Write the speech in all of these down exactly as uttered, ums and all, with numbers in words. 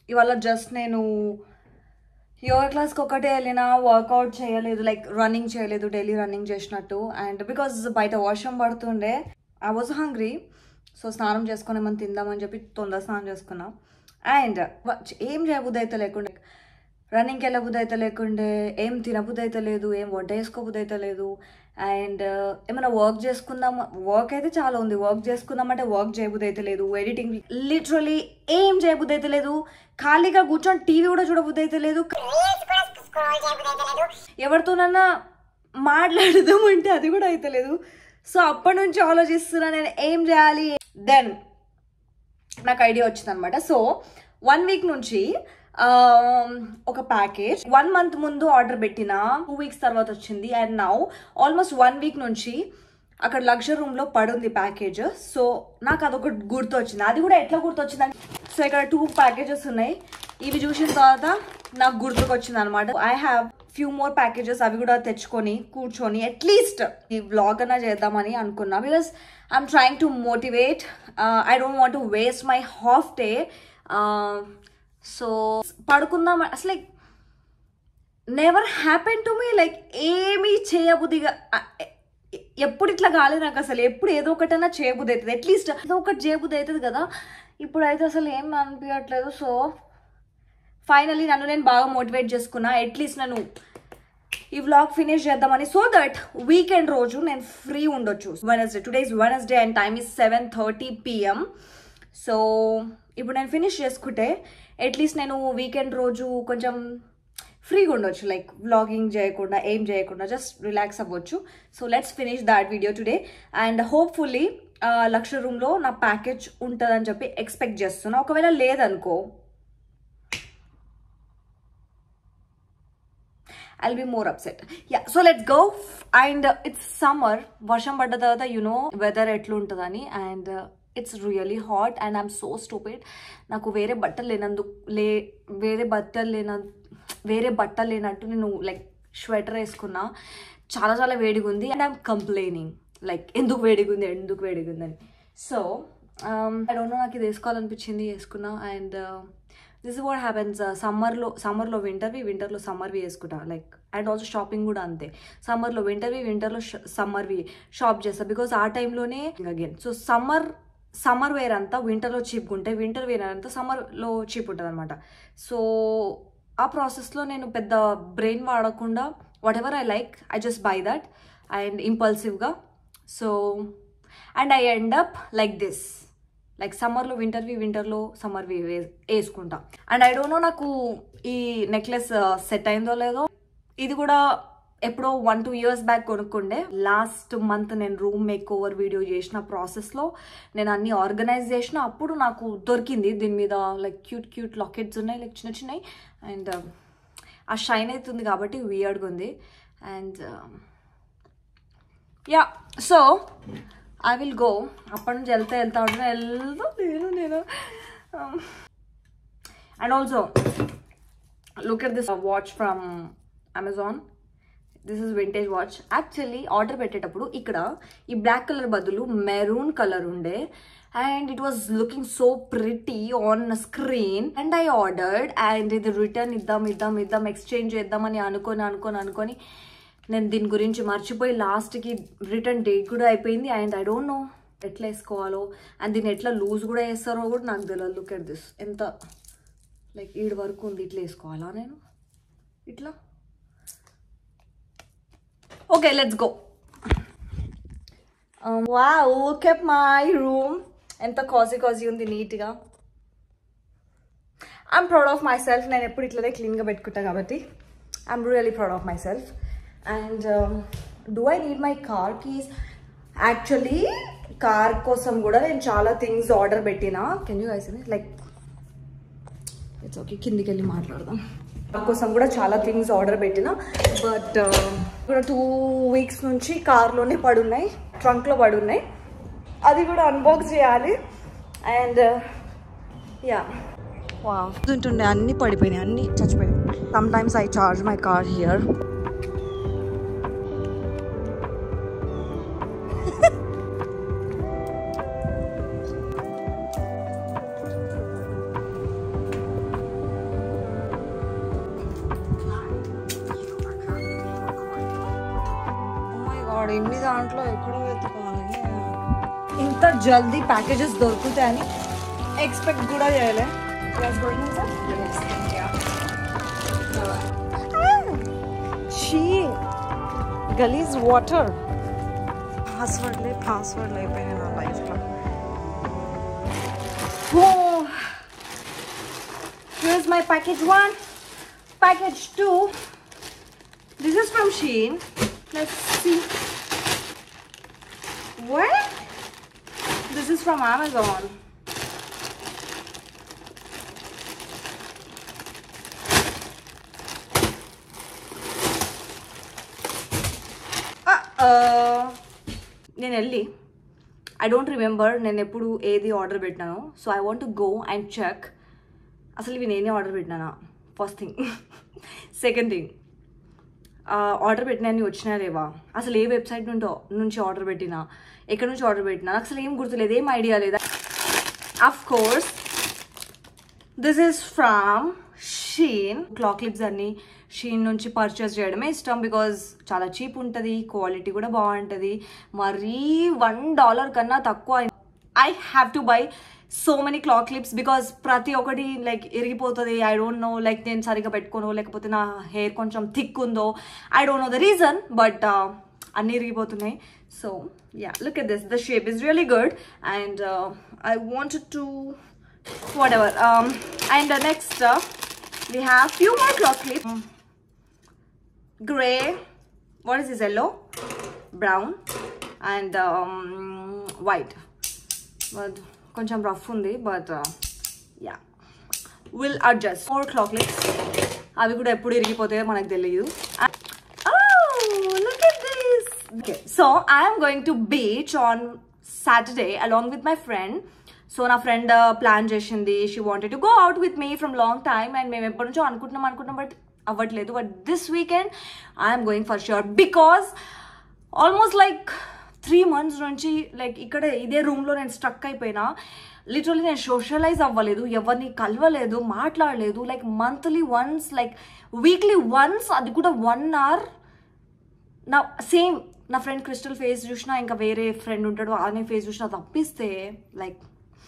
ఇవాళ జస్ట్ నేను యోగా క్లాస్కి ఒకటే వెళ్ళినా, వర్కౌట్ చేయలేదు, లైక్ రన్నింగ్ చేయలేదు డైలీ రన్నింగ్ చేసినట్టు. అండ్ బికాజ్ బయట వర్షం పడుతుండే, ఐ వాజ్ హంగ్రీ. సో స్నానం చేసుకుని మనం తిందామని చెప్పి తొందర స్నానం చేసుకున్నా. అండ్ ఏం చేయబుద్ధి అయితే లేకుండే, రన్నింగ్కి వెళ్ళబుద్ధి అయితే లేకుండే, ఏం తినబుద్ధి అయితే లేదు, ఏం వంట చేసుకోబుద్ధి అయితే లేదు. అండ్ ఏమైనా వర్క్ చేసుకుందాం, వర్క్ అయితే చాలా ఉంది, వర్క్ చేసుకుందామంటే వర్క్ చేయబుద్ధి అయితే లేదు. ఎడిటింగ్ లిటరలీ ఏం చేయబుద్ధి అయితే లేదు. ఖాళీగా కూర్చొని టీవీ కూడా చూడబుద్ధి అయితే లేదు. ఎవరితోనన్నా మాట్లాడదామంటే అది కూడా అయితే లేదు. సో అప్పటి నుంచి ఆలోచిస్తున్నా నేను ఏం చేయాలి. దెన్ నాకు ఐడియా వచ్చింది అనమాట. సో వన్ వీక్ నుంచి ఒక ప్యాకేజ్ వన్ మంత్ ముందు ఆర్డర్ పెట్టిన, టూ వీక్స్ తర్వాత వచ్చింది. And now almost one week నుంచి అక్కడ లగ్జరీ రూమ్లో పడుంది ప్యాకేజ్. సో నాకు అదొకటి గుర్తొచ్చింది. అది కూడా ఎట్లా గుర్తొచ్చిందని, సో ఇక్కడ టూ ప్యాకేజెస్ ఉన్నాయి. ఇవి చూసిన తర్వాత నాకు గుర్తుకొచ్చింది అనమాట. I have few more packages, అవి కూడా తెచ్చుకొని కూర్చొని అట్లీస్ట్ ఈ వ్లాగ్ అన్నా చేద్దామని అనుకున్నా. Because I'm trying to motivate. I don't want to waste my half day. So పడుకుందాం అసలు, like never happen to me, like ఏమీ చేయబుద్దిగా ఎప్పుడు ఇట్లా కాలేదు నాకు అసలు. ఎప్పుడు ఏదో ఒకటైనా చేయబుద్ధి అవుతుంది, అట్లీస్ట్ ఏదో ఒకటి చేయబుద్ధి అవుతుంది కదా. ఇప్పుడు అయితే అసలు ఏం అనిపించట్లేదు. సో ఫైనలీ నన్ను నేను బాగా మోటివేట్ చేసుకున్నా, అట్లీస్ట్ నన్ను ఈ వ్లాగ్ ఫినిష్ చేద్దామని. సో దట్ వీకెండ్ రోజు నేను ఫ్రీ ఉండొచ్చు. Wednesday, today is Wednesday and time is seven thirty PM. So ఇప్పుడు నేను ఫినిష్ చేసుకుంటే అట్లీస్ట్ నేను వీకెండ్ రోజు కొంచెం ఫ్రీగా ఉండొచ్చు, లైక్ వ్లాగింగ్ చేయకుండా ఏం చేయకుండా జస్ట్ రిలాక్స్ అవ్వచ్చు. So let's finish that video today. And hopefully లక్ష రూమ్లో నా ప్యాకేజ్ ఉంటుందని చెప్పి ఎక్స్పెక్ట్ చేస్తున్నా. ఒకవేళ లేదనుకో I'll be more upset. Yeah, so let's go. And uh, it's summer. Varsham padda tarvata you know weather etlu untadani, and uh, it's really hot and I'm so stupid. Naku vere battalu lenandu le vere battalu lena vere battalu lenattu nenu like sweater eskunna. Chala chala vediga undi and I'm complaining like enduku vediga undi enduku vediga undani. So um I don't know, naku idi eskovalanpichindi eskunna. And uh, this is what happens. uh, summer lo summer lo winter vi winter lo summer vi eskuta, like and also shopping kuda ante. Summer lo winter vi winter lo summer vi shop chesta, because aa time lone again. So summer summer wear anta winter lo cheap gunte, winter wear anta summer lo cheap untadi anamata. So aa process lo nenu pedda brain vaadakunda whatever I like I just buy that, and impulsive ga. So and I end up like this, like సమ్మర్లో వింటర్వి వింటర్లో సమ్మర్వి వేసుకుంటా. And I don't no నాకు ఈ necklace set అయిందో లేదో. ఇది కూడా ఎప్పుడో వన్ టూ ఇయర్స్ బ్యాక్ కొనుక్కుండే. లాస్ట్ మంత్ నేను రూమ్ మేక్ ఓవర్ వీడియో చేసిన ప్రాసెస్లో నేను అన్ని ఆర్గనైజ్ చేసిన, అప్పుడు నాకు దొరికింది. దీని మీద లైక్ క్యూట్ క్యూట్ లాకెట్స్ ఉన్నాయి, లైక్ చిన్న చిన్నవి. అండ్ ఆ షైన్ అవుతుంది కాబట్టి వియర్డ్గా ఉంది. And yeah, so I will go. అప్పటి నుంచి వెళ్తే వెళ్తా ఉంటున్నా, వెళ్తా నేను నేను and also look at this watch from Amazon. This is vintage watch. Actually order పెట్టేటప్పుడు ఇక్కడ ఈ బ్లాక్ కలర్ బదులు మెరూన్ కలర్ ఉండే, and it was looking so pretty on screen. And I ordered, and ఇది రిటర్న్ ఇద్దాం ఇద్దాం ఇద్దాం exchange చేద్దామని అనుకొని అనుకొని అనుకొని నేను దీని గురించి మర్చిపోయి లాస్ట్కి రిటర్న్ డేట్ కూడా అయిపోయింది. అండ్ ఐ డోంట్ నో ఎట్లా వేసుకోవాలో, అండ్ దీన్ని ఎట్లా లూజ్ కూడా వేస్తారో కూడా నాకు తెలియదు. లుక్ ఎట్ దిస్, ఎంత లైక్ ఈడ వరకు ఉంది. ఇట్లా వేసుకోవాలా నేను ఇట్లా? Okay, let's go. Wow, look at my room. ఎంత కాజీ కాజీ ఉంది, నీట్గా. I'm proud of myself. నేను ఎప్పుడు ఇట్లనే క్లీన్గా పెట్టుకుంటా కాబట్టి I'm really proud of myself. And um, do I need my car keys? Actually car kosam kuda nenu chaala things order pettina. Can you guys see me? Like it's okay, kindiki velli maatladam. car kosam kuda chaala things order pettina, but kuda two weeks nunchi car lone padunnai, trunk lo padunnai. adi kuda unbox cheyali. And uh, yeah, wow, untunde anni padipoyinayi, anni chachipoyinayi. Sometimes I charge my car here. God, ఎన్ని దాంట్లో ఎక్కడ వెతుకోవాలి? ఇంత జల్దీ packages దొరుకుతాయని expect కూడా చేయలే. గలీజ్ water. పాస్వర్డ్లే పాస్వర్డ్లు అయిపోయినాయి నా లైఫ్లో. Here's my package one. Package two. This is from Shein. Let's see. What? This is from Amazon. Uh-oh. నేను వెళ్ళి ఐ డోంట్ రిమెంబర్ నేను ఎప్పుడు ఏది ఆర్డర్ పెట్టినాను. So I want to go and check అసలు ఇవి నేనే ఆర్డర్ పెట్టినానా, first thing. Second thing, order పెట్టినవి వచ్చినా లేవా, అసలు ఏ వెబ్సైట్ నుండో నుంచి ఆర్డర్ పెట్టినా, ఎక్కడి నుంచి ఆర్డర్ పెట్టినా, అసలు ఏం గుర్తులేదు, ఏం ఐడియా లేదా. Of course this is from Shein. Claw clips అన్నీ షీన్ నుంచి పర్చేస్ చేయడమే ఇష్టం, బికాజ్ చాలా చీప్ ఉంటుంది, క్వాలిటీ కూడా బాగుంటుంది. మరీ వన్ డాలర్ కన్నా తక్కువ. I have to buy so many claw clips because ప్రతి ఒక్కటి లైక్ ఇరిగిపోతుంది. ఐ డోంట్ నో, లైక్ నేను సరిగ్గా పెట్టుకోను, లేకపోతే నా హెయిర్ కొంచెం థిక్ ఉందో, I don't know the reason, but అన్నీ ఇరిగిపోతున్నాయి. So yeah, look at this, the shape is really good and I wanted to whatever. Um, and uh, next uh, we have few more cloth clips. Mm. Gray, what is this, yellow, brown and um, white. But koncham rough undi, but uh, yeah, we'll adjust. More cloth clips. Avi kuda eppudu irigipothayo manaku teliyadu. Oh, look at this. Okay, so I am going to beach on Saturday along with my friend. So నా friend plan చేసింది, she wanted to go out with me from long time and మేము ఎప్పటి నుంచో అనుకుంటున్నాం అనుకుంటున్నాం but అవ్వట్లేదు. But this weekend I'm going for sure because almost like three months నుంచి like ఇక్కడ ఇదే రూమ్లో నేను స్ట్రక్ అయిపోయినా. లిటరల్లీ నేను సోషలైజ్ అవ్వలేదు, ఎవరిని కలవలేదు, మాట్లాడలేదు. Like monthly once, like weekly once, అది కూడా వన్ అవర్ నా సేమ్ నా ఫ్రెండ్ క్రిస్టల్ ఫేస్ చూసినా, ఇంకా వేరే ఫ్రెండ్ ఉంటాడు అనే ఫేస్ చూసినా తప్పిస్తే లైక్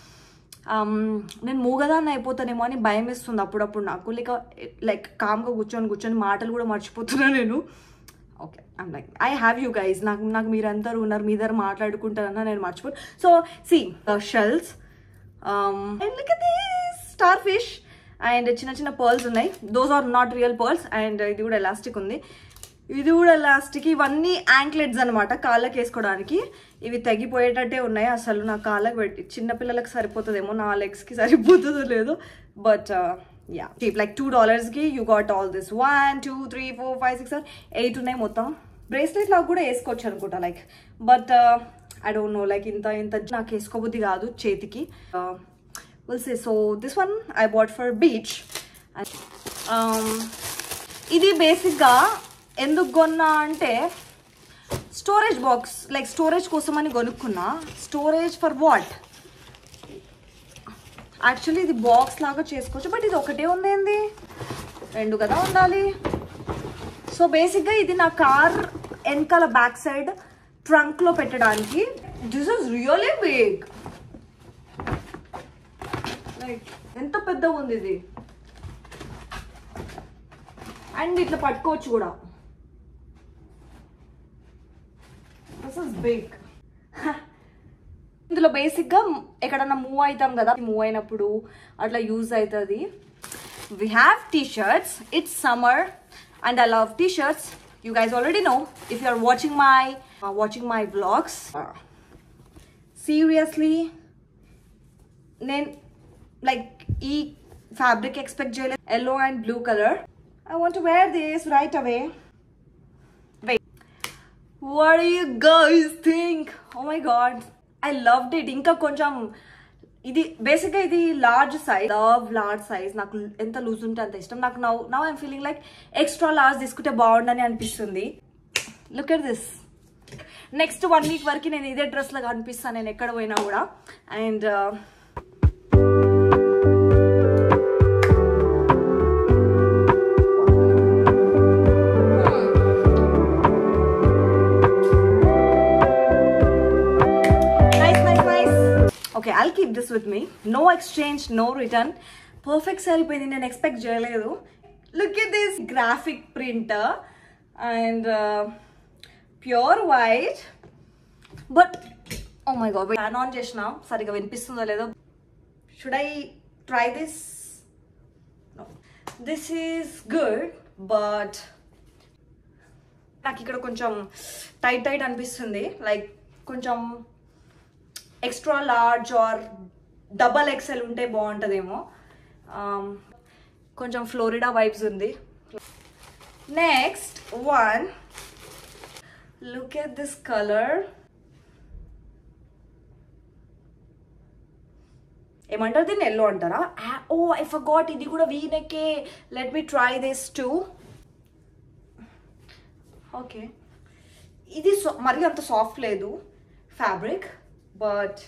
నేను మూగదాన్ని అయిపోతానేమో అని భయం వేస్తుంది అప్పుడప్పుడు నాకు. లేక లైక్ కామ్గా కూర్చొని కూర్చొని మాటలు కూడా మర్చిపోతున్నా నేను. Okay, I'm like I have you guys, నాకు నాకు మీరందరూ ఉన్నారు, మీ దగ్గర మాట్లాడుకుంటారన్నా నేను మర్చిపోను. So seashells and look at this starfish and చిన్న చిన్న పర్ల్స్ ఉన్నాయి. Those are not real pearls and ఇది కూడా ఎలాస్టిక్ ఉంది, ఇది కూడా ఎలాస్టిక్. ఇవన్నీ యాంక్లెట్స్ అనమాట, కాళ్ళకి వేసుకోవడానికి. ఇవి తెగిపోయేటట్టే ఉన్నాయి, అసలు నా కాళ్ళకి పెట్టి చిన్నపిల్లలకు సరిపోతుందేమో, నా లెగ్స్కి సరిపోతుందో లేదో. But yeah, cheap like two డాలర్స్కి you got all this. One two three four five six eight ఉన్నాయి మొత్తం. బ్రేస్లెట్ లాగా కూడా వేసుకోవచ్చు అనుకుంటా like, but I don't know, like ఇంత ఇంత నాకు వేసుకోబుద్ధి కాదు చేతికి. Will say. So this one I bought for beach. ఇది బేసిక్గా ఎందుకు కొన్నా అంటే స్టోరేజ్ బాక్స్, లైక్ స్టోరేజ్ కోసం అని కొనుక్కున్నా. స్టోరేజ్ ఫర్ వాట్, యాక్చువల్లీ ఇది బాక్స్ లాగా చేసుకోవచ్చు, బట్ ఇది ఒకటే ఉందేంది, రెండు కదా ఉండాలి. సో బేసిక్గా ఇది నా కార్ వెనకాల బ్యాక్ సైడ్ ట్రంక్లో పెట్టడానికి. This is really big, like ఎంత పెద్దగా ఉంది ఇది. అండ్ ఇట్లా పట్టుకోవచ్చు కూడా. This is big. ఇందులో బేసిక్గా ఎక్కడన్నా మూవ్ అవుతాం కదా, మూవ్ అయినప్పుడు అట్లా యూజ్ అవుతుంది. We have t-shirts. It's summer and I love t-shirts. You guys already know if you are watching my uh, watching my vlogs. Uh, seriously, నేను లైక్ ఈ ఫ్యాబ్రిక్ ఎక్స్పెక్ట్ చేయలేదు. yellow and blue color. I want to wear this right away. What do you guys think? Oh my god, I loved it. ఇంకా కొంచెం ఇది బేసిక్గా ఇది large size, love large size. నాకు ఎంత లూజ్ ఉంటే అంత ఇష్టం. నాకు now now I'm feeling like extra large తీసుకుంటే బాగుండని అనిపిస్తుంది. Look at this. Next one week వరకు నేను ఇదే డ్రెస్లో కనిపిస్తాను నేను ఎక్కడ పోయినా కూడా. And keep this with me. No exchange, no return. Perfect సరిపోయింది, నేను ఎక్స్పెక్ట్ చేయలేదు. Look at this graphic printer and uh, pure white. But oh my god, fan on చేసిన సరిగా వినిపిస్తుందో లేదో. Should I try this? No. This is good, but నాకు ఇక్కడ కొంచెం tight tight అనిపిస్తుంది. లైక్ కొంచెం extra large or double XL ఉంటే బాగుంటుందేమో. కొంచెం ఫ్లోరిడా వైబ్స్ ఉంది. Next one, look at this colour. ఏమంటారు దీన్ని? ఎల్లో అంటారా? ఓ ఐ ఫర్గాట్, ఇది కూడా వీనెక్కే. Let me try this too. Okay, ఇది మరి అంత సాఫ్ట్ లేదు fabric, but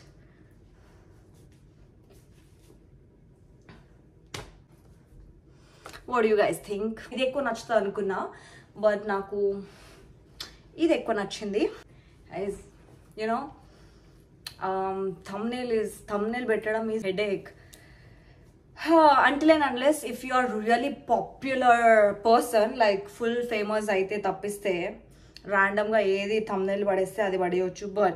what you guys think? ఇది ఎక్కువ నచ్చుతుంది అనుకున్నా, బట్ నాకు ఇది ఎక్కువ నచ్చింది. ఐజ్ యునో thumbnail is thumbnail పెట్టడం is headache. Until and unless if you are really popular person, like full famous అయితే తప్పిస్తే random గా ఏది thumbnail పడేస్తే అది పడేయొచ్చు. But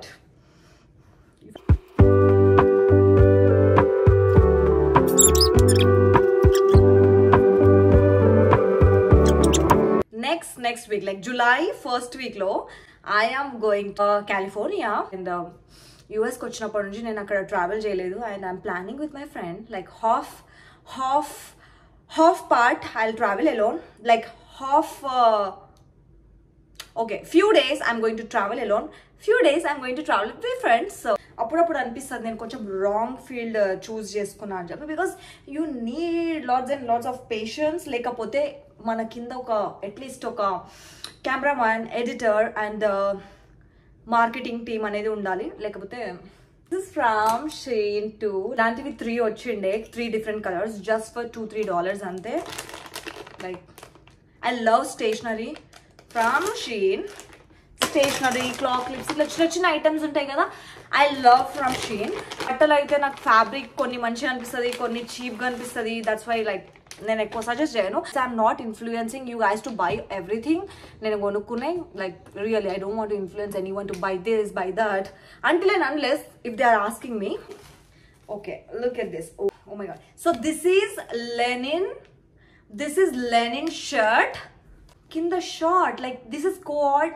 next next week like July first week లో I am going to California. And యూఎస్కి వచ్చినప్పటి నుంచి నేను అక్కడ ట్రావెల్ చేయలేదు. And I'm planning with my friend like half half half part I will travel alone, like half okay few days I'm going to travel alone, few days I'm going to travel with my friends. అప్పుడప్పుడు అనిపిస్తుంది నేను కొంచెం wrong field చూస్ చేసుకున్నా అని చెప్పి, because you need lots and lots of patience. లేకపోతే మన కింద ఒక అట్లీస్ట్ ఒక cameraman, editor and marketing team అనేది ఉండాలి. లేకపోతే దిస్ ఫ్రమ్ షీన్ టూ, ఇలాంటివి త్రీ వచ్చిండే, three different colours, just for two three dollars అంతే. Like I love stationery from Shein. Stationery, claw clips, ఇట్లా చిన్న చిన్న ఐటమ్స్ ఉంటాయి కదా, ఐ లవ్ ఫ్రమ్ షీన్. బట్టలు అయితే నాకు ఫ్యాబ్రిక్ కొన్ని మంచిగా అనిపిస్తుంది, కొన్ని చీప్గా అనిపిస్తుంది. దట్స్ వై లైక్ నేను ఎక్కువ సజెస్ట్ చేయను. I'm not influencing you guys to buy everything. నేను కొనుక్కునే like really I don't want to influence anyone to buy this buy that until and unless if they are asking me. Okay, look at this. Oh my god. So this is linen, this is linen shirt. కింద short like this is co-ord,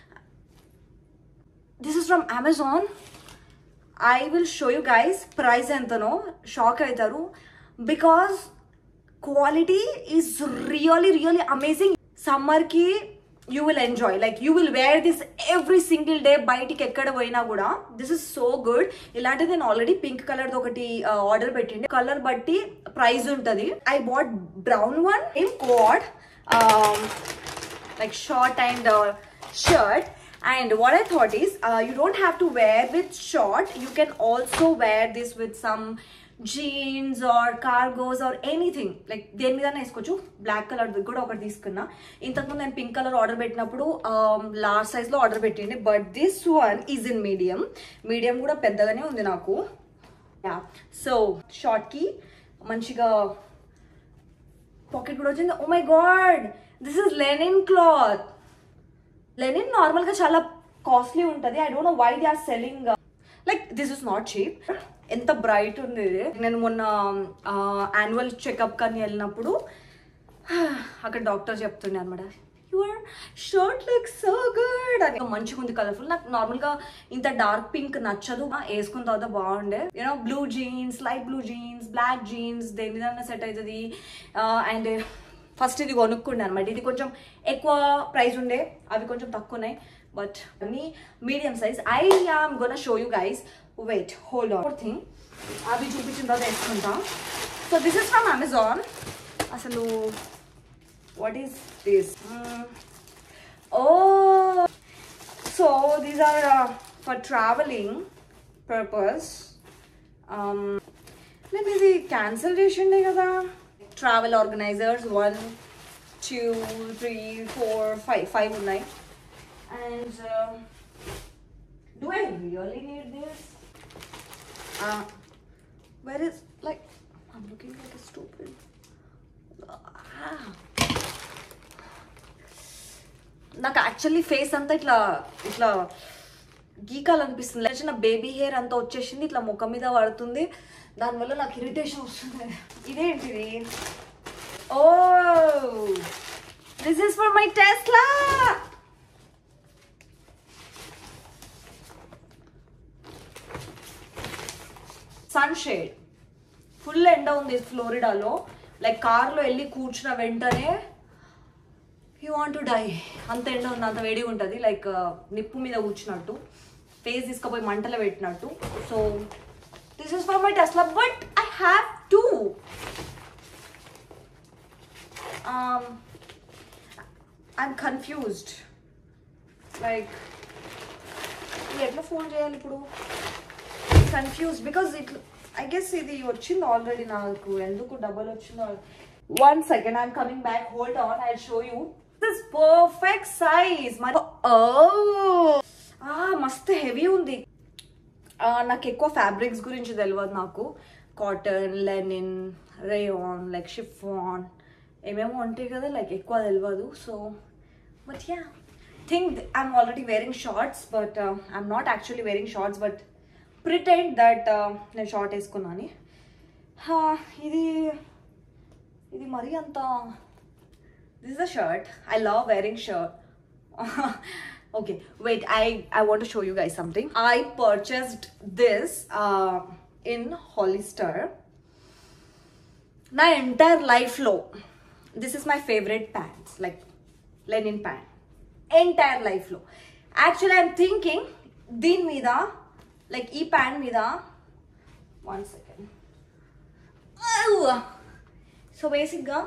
this is from Amazon. I will show you guys price ఎంతనో, shock అవుతారు. Because quality is really really amazing. Summer ki you will enjoy, like you will wear this every single day. బయటికి ఎక్కడ పోయినా కూడా this is so good. ఇలాంటి నేను already pink colour ఒకటి order పెట్టిండే, కలర్ బట్టి ప్రైస్ ఉంటుంది. I bought brown one in quad, um, like short and uh, shirt. And what I thought is uh, you don't have to wear with short, you can also wear this with some jeans or cargos or anything. Like దేని మీద వేసుకోవచ్చు. Black colour కూడా ఒకటి తీసుకున్నా. ఇంతకుముందు నేను pink colour order పెట్టినప్పుడు large size లో ఆర్డర్ పెట్టింది, but this one is in medium. Medium కూడా పెద్దగానే ఉంది నాకు. యా, సో షార్ట్ కి మంచిగా పాకెట్ కూడా వచ్చింది. Oh my god, this is linen cloth. Linen normal గా చాలా కాస్ట్లీ ఉంటుంది. I don't know why they are selling like this is not cheap. ఎంత బ్రైట్ ఉంది ఇది. నేను మొన్న యాన్యువల్ చెకప్ కానీ వెళ్ళినప్పుడు అక్కడ డాక్టర్ చెప్తుండే అనమాట, your shirt look so good అని. మంచిగా ఉంది, కలర్ఫుల్. నాకు నార్మల్గా ఇంత డార్క్ పింక్ నచ్చదు, వేసుకున్న తర్వాత బాగుండే. You know blue jeans, light blue jeans, black jeans దేని మీద సెట్ అవుతుంది. అండ్ ఫస్ట్ ఇది కొనుక్కుండే అనమాట. ఇది కొంచెం ఎక్కువ ప్రైస్ ఉండే, అవి కొంచెం తక్కువ ఉన్నాయి, బట్ అన్ని medium size. I am gonna show you guys. Wait, hold on. Thing అవి చూపించిన తర్వాత వేసుకుంటా. So this is from Amazon. అసలు what is this? Oh, so these are for travelling purpose. నేను ఇది క్యాన్సిల్ చేసిండే కదా. Travel organisers one two three four five five ఉన్నాయి. And uh, do I really need this? Uh, Where is, like, I'm looking like a stupid. Ah. నాకు actually face అంతా ఇట్లా ఇట్లా గీకాలనిపిస్తుంది. చిన్న బేబీ హెయిర్ అంతా వచ్చేసింది, ఇట్లా ముఖం మీద పడుతుంది, దానివల్ల నాకు ఇరిటేషన్ వస్తుంది. ఇదేంటిది? Oh, this is for my Tesla. Sunshade. ఫుల్ ఎండ ఉంది ఫ్లోరిడాలో. లైక్ కార్లో వెళ్ళి కూర్చున్న వెంటనే యూ వాంట్ టు డై. అంత ఎండ ఉంది, అంత వేడిగా ఉంటుంది. లైక్ నిప్పు మీద కూర్చున్నట్టు, ఫేస్ తీసుకుపోయి మంటలో పెట్టినట్టు. So this is for my Tesla, but I have to I'm confused. Like ఎట్లా ఫోన్ చేయాలి ఇప్పుడు? Confused because it I guess ఇది వచ్చింది ఆల్రెడీ. నాకు ఎందుకు డబల్ వచ్చిందో. One second, I'm coming back. Hold on, I show you. This perfect size. మస్తు హెవీ ఉంది. నాకు ఎక్కువ ఫ్యాబ్రిక్స్ గురించి తెలియదు. నాకు cotton, linen, rayon, like chiffon ఏమేమో ఉంటాయి కదా, లైక్ ఎక్కువ తెలియదు. So but yeah, think I'm already wearing shorts, but I'm not actually wearing shorts, but pretend that నేను షార్ట్ వేసుకున్నాను. ఇది ఇది మరీ అంత. This is a shirt. I love wearing shirt. Okay, wait, I I want to show you guys something. I purchased this uh, in Hollister. My entire life low. This is my favorite pants, like linen pant. Entire life low. Actually, I'm thinking din mida, like ee pant mida. One second. Oh. So basically,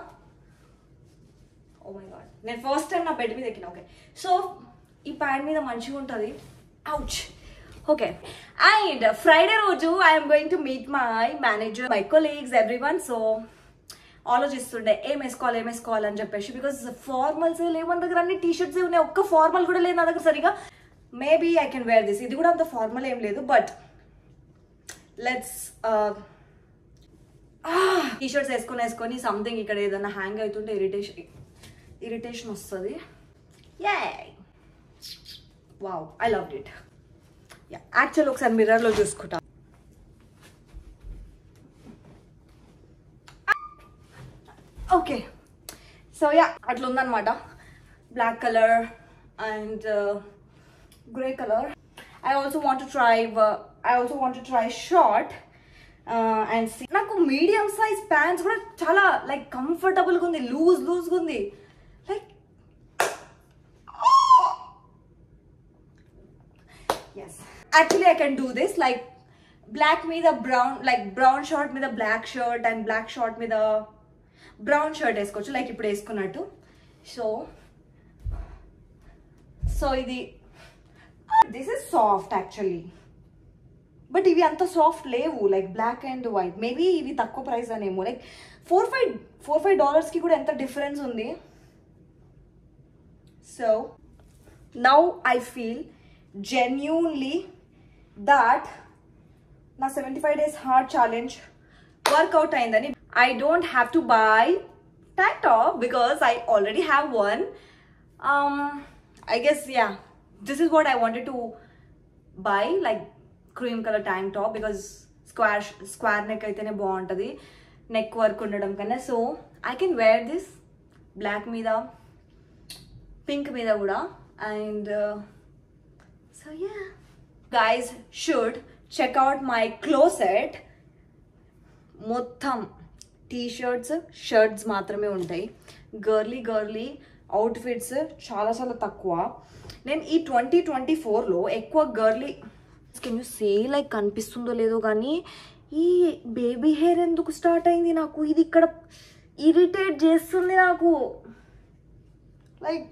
oh my god. Then first time na bed మీద ఎక్కిన. Okay. So ఈ pant మీద మంచిగా ఉంటుంది. Ouch. Okay, and Friday రోజు I'm going to meet my manager, my colleagues, every one. So ఆలోచిస్తుండే ఏం వేసుకోవాలి ఏం వేసుకోవాలి అని చెప్పేసి, బికాస్ ఫార్మల్స్ లేవు మన దగ్గర, అన్ని టీ షర్ట్స్ ఉన్నాయి, ఒక్క ఫార్మల్ కూడా లేదు నా దగ్గర సరిగా. Maybe I can wear this. ఇది కూడా అంత ఫార్మల్ ఏం లేదు, బట్ లెట్స్ టీ షర్ట్స్ వేసుకొని వేసుకొని సంథింగ్ ఇక్కడ ఏదైనా హ్యాంగ్ అవుతుంటే ఇరిటేషన్ ఇరిటేషన్ వస్తుంది. Yeah, wow, I loved it. Yeah, actual ఒకసారి మిర్రర్లో చూసుకుంటా. ఓకే, సో యా, అట్లా ఉందన్నమాట. Black colour and grey colour. I also want to try I also want to try short and see. నాకు medium size pants కూడా చాలా like కంఫర్టబుల్గా ఉంది, లూజ్ లూజ్గా ఉంది. Like yes, actually I can do this, like black మీద brown, like brown short మీద black shirt and black short మీద brown shirt వేసుకోవచ్చు, లైక్ ఇప్పుడు వేసుకున్నట్టు. సో సో ఇది this is soft actually, but ఇవి అంత సాఫ్ట్ లేవు. Like black and white, maybe ఇవి తక్కువ ప్రైస్ అనేమో. Like four five four five డాలర్స్కి కూడా ఎంత డిఫరెన్స్ ఉంది. So now I feel genuinely that na seventy-five days hard challenge workout aindani. I don't have to buy tank top because I already have one. um I guess yeah, this is what I wanted to buy, like cream color tank top, because square square neck aitene baaguntadi neck work undadam kanna. So I can wear this black meeda, pink meeda kuda, and uh, so yeah, guys should check out my closet. మొత్తం T shirts shirts మాత్రమే ఉంటాయి. Girly girly outfits చాలా చాలా తక్కువ. నేను ఈ twenty twenty ఫోర్లో ఎక్కువ girly, can you say like కనిపిస్తుందో లేదో కానీ ఈ బేబీ హెయిర్ ఎందుకు స్టార్ట్ అయింది నాకు? ఇది ఇక్కడ ఇరిటేట్ చేస్తుంది నాకు. లైక్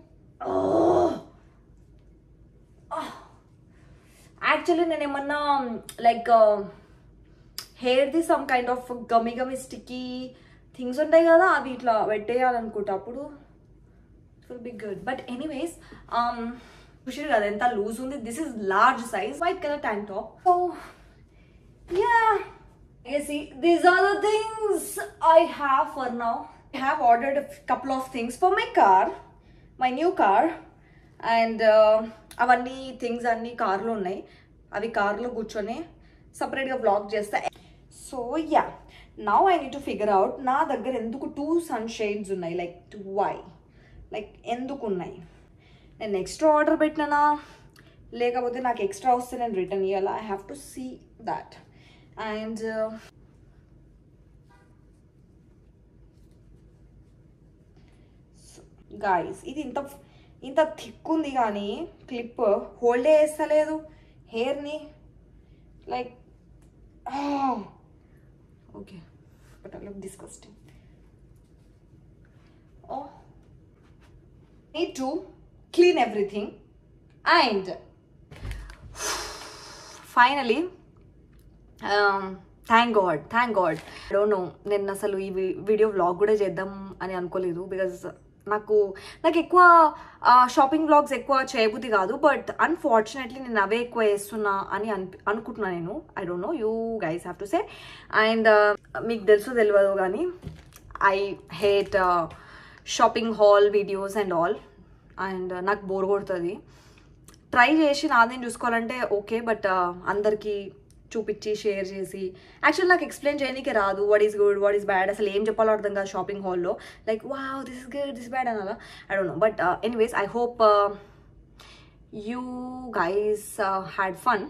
యాక్చువల్లీ నేను ఏమన్నా లైక్ హెయిర్ది some kind of gummy gummy sticky things ఉంటాయి కదా, అవి ఇట్లా పెట్టేయాలనుకుంటా, అప్పుడు it will be good. But anyways చూసారు కదా ఎంత లూజ్ ఉంది. This is large size white colour tank top. So yeah, You see, these are the things I have for now. I have ordered a couple of things for my car, my new car, and avanni things anni car lo unnai. Avi car lo కూర్చొని separate ga vlog chesta. So yeah, now I need to figure out na daggara enduku two sunshades unnai, like why, like enduku unnai. నేను extra order పెట్టినా లేకపోతే నాకు extra వస్తే నేను return ఇవ్వాలా. I have to see that. And guys, ఇది ఇంత ఇంత థిక్ ఉంది కానీ క్లిప్ హోల్డే వేస్తలేదు హెయిర్ని. Like okay, but I look disgusting. Oh need to clean everything. And finally um thank god thank god I don't know, నేను అసలు ఈ వీడియో వ్లాగ్ కూడా చేద్దాం అని అనుకోలేదు. బికాజ్ నాకు నాకు ఎక్కువ షాపింగ్ వ్లాగ్స్ ఎక్కువ చేయబుద్ధి కాదు. బట్ అన్ఫార్చునేట్లీ నేను అవే ఎక్కువ వేస్తున్నా అని అను అనుకుంటున్నా నేను. I don't know, you guys have to say. And మీకు తెలుసో తెలియదు కానీ I hate shopping haul videos and all. And నాకు బోర్ కొడుతుంది. ట్రై చేసి నాదేం చూసుకోవాలంటే ఓకే, బట్ అందరికీ చూపించి షేర్ చేసి యాక్చువల్ నాకు ఎక్స్ప్లెయిన్ చేయడానికి రాదు. What is good, what is bad, అసలు ఏం చెప్పాలో అర్థం కాదు షాపింగ్ హాల్లో. Like wow this is good, this bad అనాలా, I don't know. But anyways I hope you guys had fun.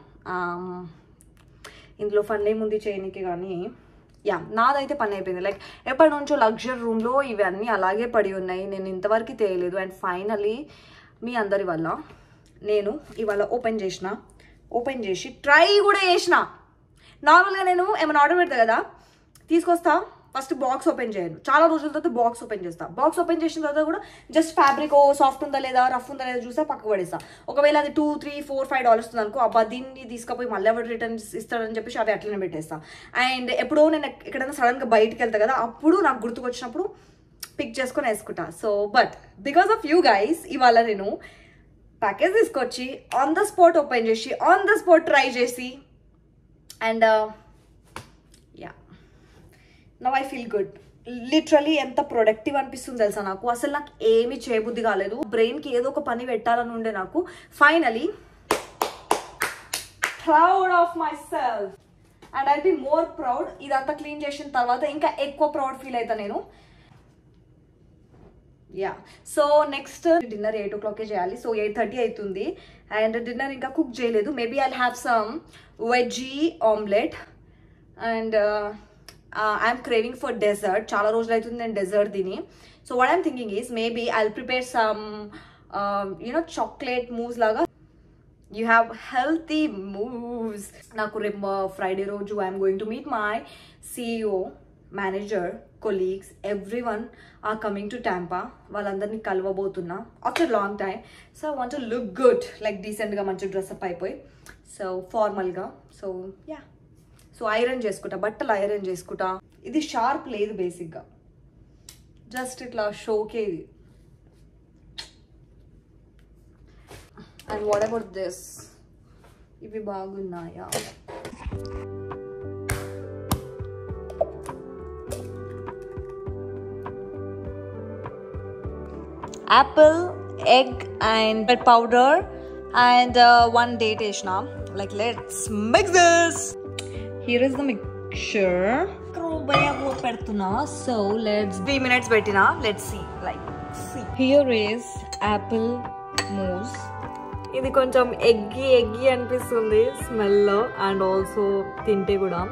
ఇందులో ఫన్ ఏముంది చేయడానికి కానీ యా, నాదైతే పని అయిపోయింది. లైక్ ఎప్పటి నుంచో లగ్జరీ రూమ్లో ఇవన్నీ అలాగే పడి ఉన్నాయి, నేను ఇంతవరకు తేయలేదు. అండ్ ఫైనలీ మీ అందరి వల్ల నేను ఇవాళ ఓపెన్ చేసిన, ఓపెన్ చేసి ట్రై కూడా చేసిన. నార్మల్గా నేను ఏమైనా ఆర్డర్ పెడతా కదా, తీసుకొస్తా, ఫస్ట్ బాక్స్ ఓపెన్ చేయను, చాలా రోజుల తర్వాత బాక్స్ ఓపెన్ చేస్తా. బాక్స్ ఓపెన్ చేసిన తర్వాత కూడా జస్ట్ ఫ్యాబ్రిక్ ఓ సాఫ్ట్ ఉందా లేదా, రఫ్ ఉందా లేదా చూసా పక్కకు పడేస్తా. ఒకవేళ అది two three four five dollars ఉంది అనుకో, అబ్బా దీన్ని తీసుకపోయి మళ్ళీ ఎవరు రిటర్న్స్ ఇస్తాడని చెప్పేసి అవి అట్లనే పెట్టేస్తా. అండ్ ఎప్పుడో నేను ఎక్కడైనా సడన్గా బయటకు వెళ్తా కదా, అప్పుడు నాకు గుర్తుకొచ్చినప్పుడు పిక్ చేసుకొని వేసుకుంటా. So but because of you guys ఇవాళ నేను ప్యాకేజ్ తీసుకొచ్చి ఆన్ ద స్పాట్ ఓపెన్ చేసి ఆన్ ద స్పాట్ ట్రై చేసి and yeah now I feel good. Literally ఎంత ప్రొడక్టివ్ అనిపిస్తుంది తెలుసా నాకు. అసలు నాకు ఏమీ చేయబుద్ధి కాలేదు, బ్రెయిన్కి ఏదో ఒక పని పెట్టాలని ఉండే నాకు. Finally proud of myself and I be more proud. ఇదంతా క్లీన్ చేసిన తర్వాత ఇంకా ఎక్కువ ప్రౌడ్ ఫీల్ అవుతా నేను. Yeah, so next dinner eight ఓ క్లాకే చేయాలి. సో ఎయిట్ థర్టీ అవుతుంది అండ్ డిన్నర్ ఇంకా కుక్ చేయలేదు. Maybe I'll have some veggie omelette and I'm craving for dessert. చాలా రోజులు అవుతుంది నేను డెజర్ట్ తిని. So what I'm thinking is maybe I'll prepare some you know chocolate moves లాగా. You have healthy mousse. నాకు రేపు ఫ్రైడే రోజు I'm going to meet my CEO, manager, colleagues, every one are coming to Tampa. వాళ్ళందరినీ కలవబోతున్నా after long time. So I want to look good, like డీసెంట్గా మంచి dress up అయిపోయి, so ఫార్మల్గా. So yeah, so iron చేసుకుంటా, బట్టలు iron చేసుకుంటా. ఇది షార్ప్ లేదు బేసిక్గా, జస్ట్ ఇట్లా షోకే ఇది. అండ్ వాట్ అబౌట్ దిస్, ఇవి బాగున్నాయా? Apple, egg and bread powder and uh, one date ishna. Like let's mix this. Here is the mixture. So let's three minutes bettina. Let's see. Like see. Here is apple mousse. ఇది కొంచెం ఎగ్గి ఎగ్గి అనిపిస్తుంది smell and also తింటే కూడా.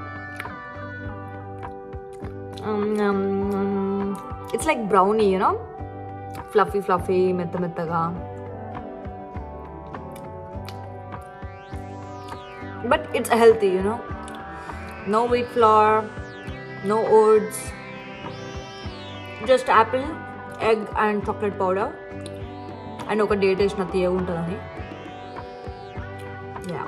It's like brownie, you know, fluffy fluffy, మెత్త మెత్తగా. But it's healthy, you know, no wheat flour, no oats, just apple, egg and chocolate powder and ఒక date వేసిన తీయ ఉంటుందని. యా,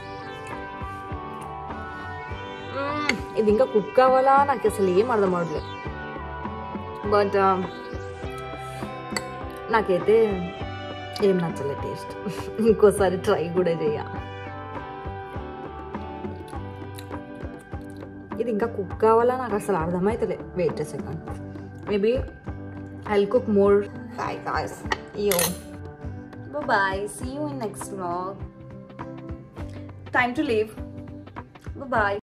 ఇది ఇంకా కుక్ కావాలా నాకు అసలు ఏం అర్థం అవట్లేదు. బట్ నాకైతే ఏం నచ్చలేదు టేస్ట్. ఇంకోసారి ట్రై కూడా చేయ. ఇది ఇంకా కుక్ కావాలా నాకు అసలు అర్థమవుతలే. Wait a second, maybe I'll cook more. Bye guys, yo bye, see you in next vlog. Time to leave. Bye.